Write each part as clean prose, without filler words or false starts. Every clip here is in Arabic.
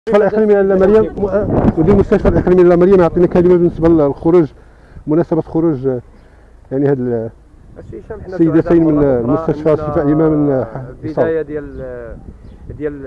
المستشفى الاقليمي لاله مريم مدير المستشفى الاقليمي لاله مريم يعطينا كلمه بالنسبه للخروج، مناسبه خروج يعني هذه السيدتين من المستشفى الشفائي من بدايه ديال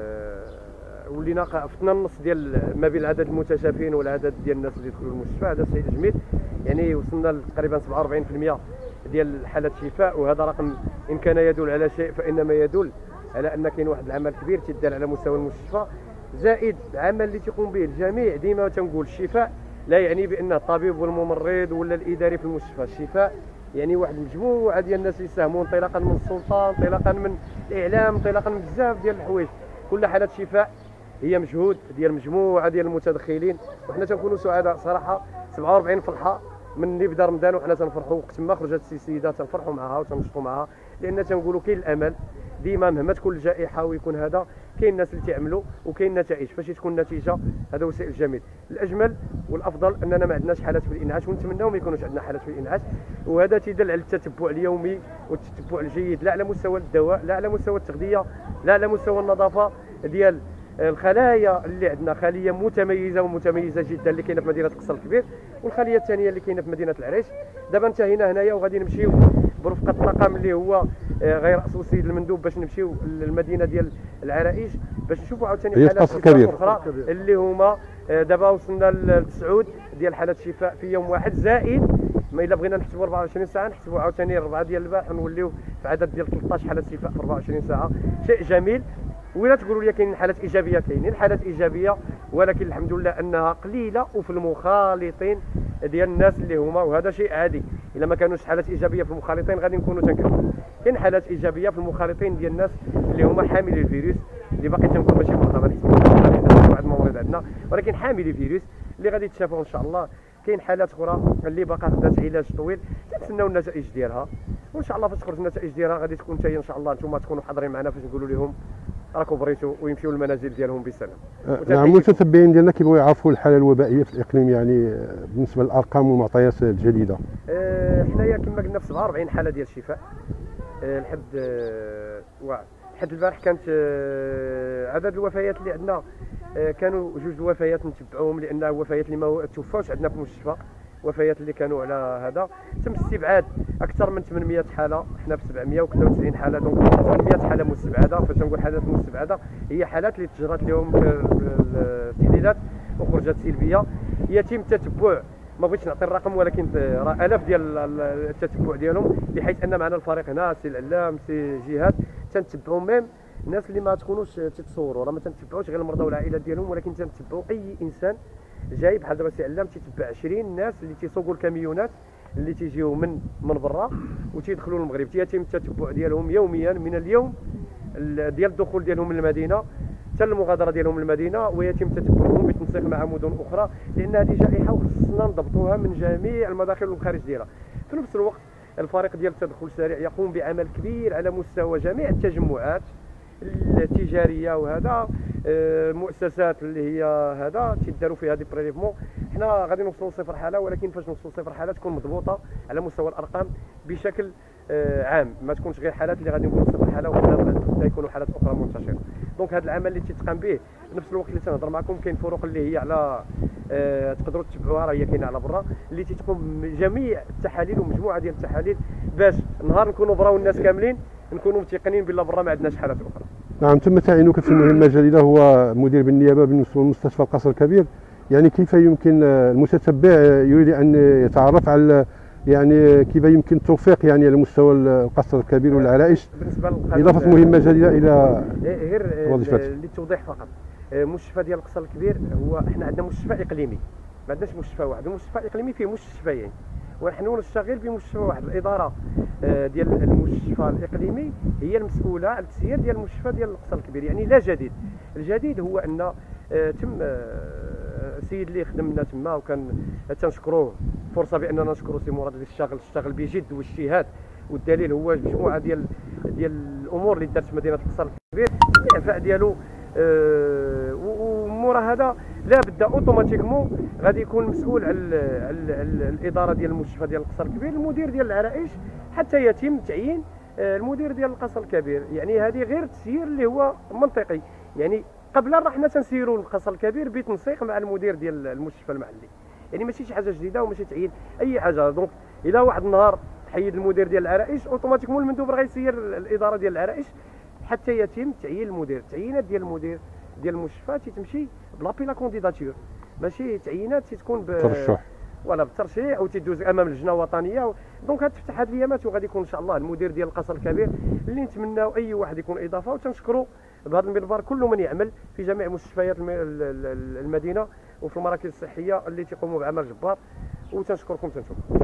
ولينا فتنا النص ديال ما بين العدد المتشافين والعدد ديال الناس اللي دخلوا المستشفى. هذا السيد جميل، يعني وصلنا تقريبا 47% ديال حالات شفاء، وهذا رقم ان كان يدل على شيء فانما يدل على ان كاين واحد العمل كبير تيدار على مستوى المستشفى، زائد العمل اللي تيقوم به الجميع. ديما تنقول الشفاء لا يعني بانه الطبيب والممرض ولا الاداري في المستشفى، الشفاء يعني واحد المجموعه ديال الناس اللي يساهموا، انطلاقا من السلطه، انطلاقا من الاعلام، انطلاقا من بزاف ديال الحوايج. كل حالات شفاء هي مجهود ديال مجموعه ديال المتدخلين، وحنا تنكونوا سعداء صراحه. 47 فرحه من اللي بدا رمضان وحنا تنفرحوا، وقت ما خرجت السيده تنفرحوا معها وتنشطوا معها، لان تنقولوا كاين الامل ديما مهما تكون الجائحه ويكون هذا، كاين الناس اللي تعملوا وكاين نتائج. فاش تكون النتيجه هذا هو الشيء الجميل. الاجمل والافضل اننا ما عندناش حالات في الانعاش، ونتمناو ما يكونوش عندنا حالات في الانعاش، وهذا تيدل على التتبع اليومي والتتبع الجيد، لا على مستوى الدواء، لا على مستوى التغذيه، لا على مستوى النظافه ديال الخلايا اللي عندنا. خليه متميزه ومتميزه جدا اللي كاينه في مدينه القصر الكبير، والخليه الثانيه اللي كاينه في مدينه العريش. دابا انتهينا هنايا وغادي نمشيو برفقه الطاقم اللي هو غير راسه السيد المندوب باش نمشيو للمدينه ديال العرائش باش نشوفوا عاوتاني حالات اخرى اللي هما دابا وصلنا للتسعود ديال حالات شفاء في يوم واحد، زائد ما الا بغينا نحسبوا 24 ساعه نحسبوا عاوتاني 4 ديال البارح ونوليو في عدد ديال 13 حاله شفاء في 24 ساعه. شيء جميل. ولا تقولوا لي كاينين حالات ايجابيه، كاينين حالات ايجابيه، ولكن الحمد لله انها قليله وفي المخالطين ديال الناس اللي هما، وهذا شيء عادي. الا ما كانوش حالات ايجابيه في المخالطين غادي نكونوا تنكذبوا. كاين حالات ايجابيه في المخالطين ديال الناس اللي هما حاملي الفيروس، اللي باقي تنقول ماشي مرضى، ما نحسبوش واحد الممرض عندنا، ولكن حاملي الفيروس اللي غادي يتشافوا ان شاء الله. كاين حالات اخرى اللي باقا خدات علاج طويل تنتسناو النتائج ديالها، وان شاء الله فاش تخرج النتائج ديالها غادي تكون حتى هي ان شاء الله نتوما تكونوا حاضرين معنا فاش نقولوا لهم راكم بريتوا ويمشيو للمنازل ديالهم بسلام. نعم، المتتبعين ديالنا كيبغيو يعرفوا الحاله الوبائيه في الاقليم، يعني بالنسبه للارقام والمعطيات الجديده. حنايا كما قلنا في 47 حاله ديال الشفاء لحد البارح. كانت عدد الوفيات اللي عندنا كانوا 2 الوفيات نتبعوهم، لان وفيات اللي ما توفاوش عندنا في المستشفى، وفيات اللي كانوا على هذا. تم استبعاد اكثر من 800 حاله، حنا في 792 حاله، دونك 800 حاله مستبعده. فاش نقول حالات مستبعده هي حالات اللي تجرات لهم التحليلات وخرجت سلبيه. يتم تتبع، ما بغيتش نعطي الرقم ولكن الاف ديال التتبع ديالهم، بحيث ان معنا الفريق هنا سي العلام سي جهاد تنتبعوا ميم الناس اللي ما تكونوش تتصوروا، راه ما تنتبعوش غير المرضى والعائلات ديالهم، ولكن تنتبعوا اي انسان جاي. بحال دابا سي علام تيتبع 20 ناس اللي تيسوقوا الكاميونات اللي تيجيو من برا وتيدخلوا للمغرب، تيتم التتبع ديالهم يوميا من اليوم ديال الدخول ديالهم للمدينه حتى المغادره ديالهم للمدينه، ويتم تتبعهم بالتنسيق مع مدن اخرى، لان هذه جائحه وخصنا نضبطوها من جميع المداخل والمخارج ديالها. في نفس الوقت الفريق ديال التدخل السريع يقوم بعمل كبير على مستوى جميع التجمعات التجاريه، وهذا المؤسسات اللي هي هذا تيداروا فيها دي بريليفمون. حنا غادي نوصلوا لصفر حاله، ولكن فاش نوصلوا لصفر حاله تكون مضبوطه على مستوى الارقام بشكل عام، ما تكونش غير حالات اللي غادي نقولوا صفر حاله وحتى يكونوا حالات اخرى منتشره. دونك هذا العمل اللي تيتقام به في نفس الوقت اللي تنهضر معكم، كاين فروق اللي هي على تقدروا تتبعوها، راه هي كاينه على برا، اللي تتقوم جميع التحاليل ومجموعه ديال التحاليل باش نهار نكونوا براو الناس كاملين نكونوا متيقنين بلا برا ما عندناش حالات اخرى. نعم، تم تعيينك في المهمه الجديده، هو مدير بالنيابه بالنسبه لمستشفى القصر الكبير. يعني كيف يمكن المتتبع يريد ان يتعرف على يعني كيف يمكن التوفيق يعني على مستوى القصر الكبير والعرائش، اضافه مهمه جديده الى غير للتوضيح فقط. مستشفى ديال القصر الكبير هو احنا عندنا مستشفى اقليمي، ما عندناش مستشفى واحد. المستشفى الاقليمي فيه مستشفيين ونحن نشتغل بمستشفى واحد. الاداره ديال المستشفى الاقليمي هي المسؤوله على التسيير ديال المستشفى ديال القصر الكبير. يعني لا جديد. الجديد هو ان تم السيد اللي خدمنا تما وكان تنشكروه، فرصه باننا نشكروا سي مراد اللي اشتغل بجد واجتهاد، والدليل هو مجموعه ديال الامور اللي دارت في مدينه القصر الكبير، الاعفاء ديالو ومورا هذا لا بد اوتوماتيكمون غادي يكون مسؤول على الاداره ديال المستشفى ديال القصر الكبير المدير ديال العرائش، حتى يتم تعيين المدير ديال القصر الكبير. يعني هذه غير تسيير اللي هو منطقي. يعني قبل راه حنا تنسيروا القصر الكبير بتنسيق مع المدير ديال المستشفى المحلي، يعني ماشي شي حاجه جديده وماشي تعيين اي حاجه. دونك الى واحد النهار تحيد المدير ديال العرائش اوتوماتيكمون المندوب راه غيسير الاداره ديال العرائش حتى يتم تعيين المدير. التعيينات ديال المدير ديال المستشفى تيتمشي بلابي لا كونديداتور، ماشي تعيينات تتكون ترشح ولا بالترشيح او تيدوز امام اللجنه الوطنيه. دونك غتفتح هذه الايامات وغادي يكون ان شاء الله المدير ديال القصر الكبير اللي نتمناو اي واحد يكون اضافه. وتنشكروا بهذا المنبر كل من يعمل في جميع مستشفيات المدينه وفي المراكز الصحيه اللي تيقوموا بعمل جبار، وتنشكركم تنشكر.